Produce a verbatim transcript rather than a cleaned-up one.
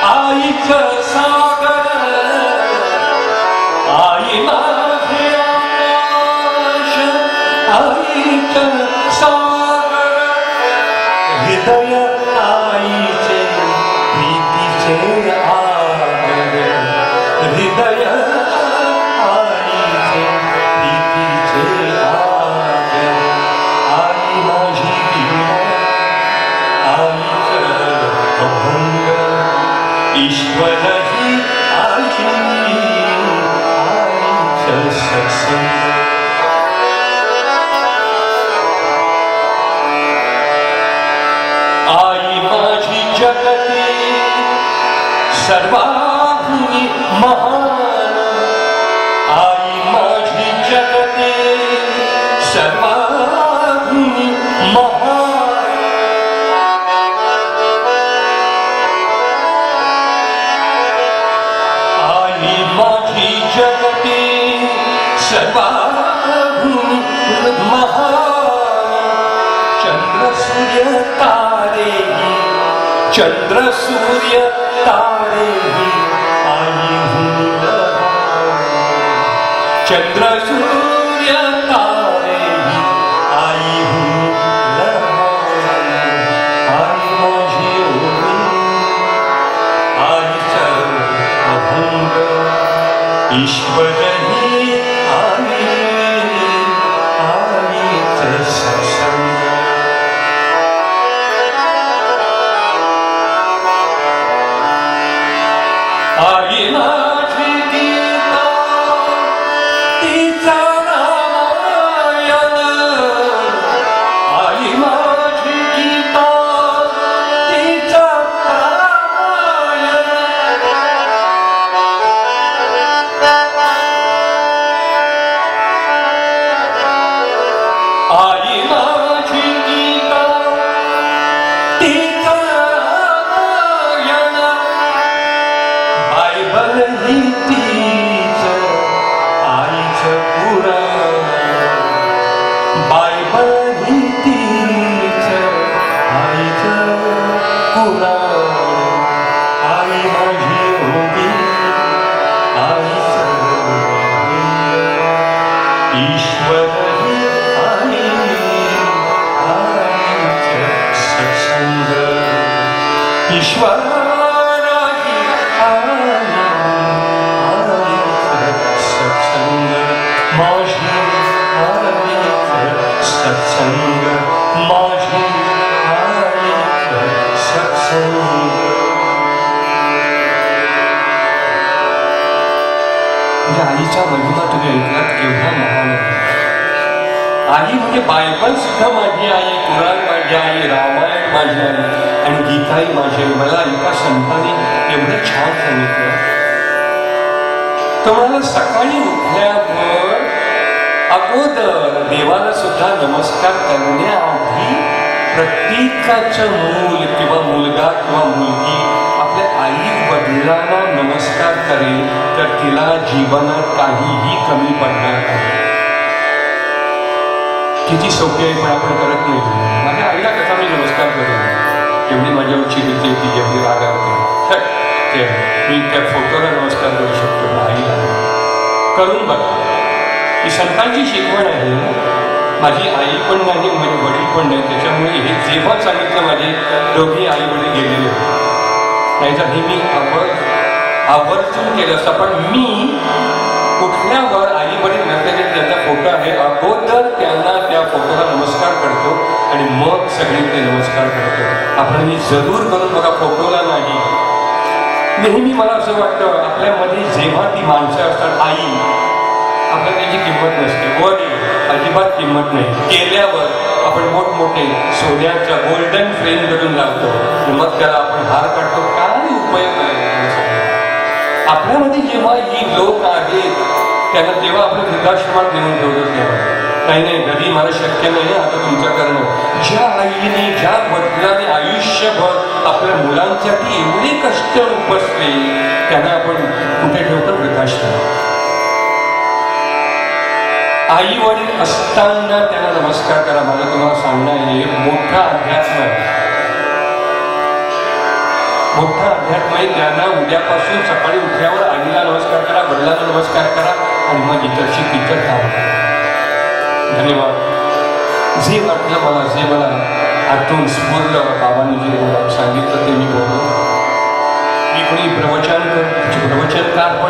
आईचं सागर आई माझे आकाश आईचं सागर हृदय आईचे प्रीतीचे आगर हृदय आईचे प्रीतीचे आगर आई माझी वीणा आईचं अभंग ईश्वर ही आई आईचं सत्संग आई माझी जगती सर्वांनी महान आई माझी जगती सर्वांनी महान आई माझी जगती सर्वांनी महान चंद्र सूर्य तारे चंद्र सूर्य तारे आई चंद्र सूर्य तारे आई आई माझी आईचं अभंग ईश्वर ही आई आईचं सत्संग आई माझी गीता तिचा रामायण आई माझी गीता तिचा रामायण आई माझी गीता तिचा बायबल ही तीचं आईचं पुराण बायबल ही तीचं आईचं पुराण आई माझी होती आईचं ईश्वर ही आई आईचं सत्संग ईश्वर सत्संग माझी आईचं सत्संग या आईचा महिमा तुम्ही ऐकलात केव्हा महान आई म्हणजे बायबल सुद्धा माझी आई कुराण माझी आई रामायण माझी आई आणि गीताही माझी आई मला एका संतांनी एवढं छान सांगितलं तो मला सकाळी उठल्यावर अगोदर देवाला सुद्धा नमस्कार करण्याआधी प्रत्येकाचं मूल किंवा मुलगा किंवा मुलगी आपल्या आई वडिलांना नमस्कार करेल तर तिला जीवनात काहीही कमी पडणार नाही. किती सोपी आहे पण आपण करत नाही. माझ्या आईला कसा मी नमस्कार करेन एवढी माझ्यावरची भीती होती जेवढी रागावते मी त्या फोटोला नमस्कार करू शकतो आईला करून बघा. ही संतांची शिकवण आहे. माझी आई पण नाही माझे वडील पण नाही त्याच्यामुळे हे जेव्हा सांगितलं माझे दोघी आई वडील गेलेले नाहीतर हे मी आवर आवर्जून केलं असतं. पण मी कुठल्यावर आई वडील नसल्याचे त्यांचा फोटो आहे अगोदर त्यांना त्या फोटोला नमस्कार करतो आणि मग सगळीकडे नमस्कार करतो. आपण मी जरूर करून बघा फोटोला नाही. नेहमी मला असं वाटतं आपल्यामध्ये जेव्हा ती माणसं असतात आई आपल्याला त्याची किंमत नसते वडील अजिबात किंमत नाही. केल्यावर आपण मोठमोठे सोन्याच्या गोल्डन फ्रेम करून लावतो मग त्याला आपण हार काढतो. काय उपयोग आहे आपल्यामध्ये जेव्हा ही लोक आहेत त्यांना तेव्हा आपण वृद्धाश्रमात नेऊन ठेवतो तेव्हा काही नाही घरी मला शक्य नाही आता तुमचं करणं. ज्या आईने ज्या वडिलाने आयुष्यभर आपल्या मुलांसाठी एवढे कष्ट उपसले त्यांना आपण कुठे ठेवतो वृद्धाश्रमात. आई वडील असताना त्यांना नमस्कार करा. मला तुम्हाला सांगणं हे मोठा अध्यात्म आहे. मोठा अध्यात्मिक ज्ञान उद्यापासून सकाळी उठल्यावर आईला नमस्कार करा, वडिलांना नमस्कार करा आणि मग इतरशी इतर काम. धन्यवाद. जे वाटलं मला, जे मला आतून स्फुरलं बाबांनी जे सांगितलं ते मी बोललो. मी कोणी प्रवचन प्रवचनकार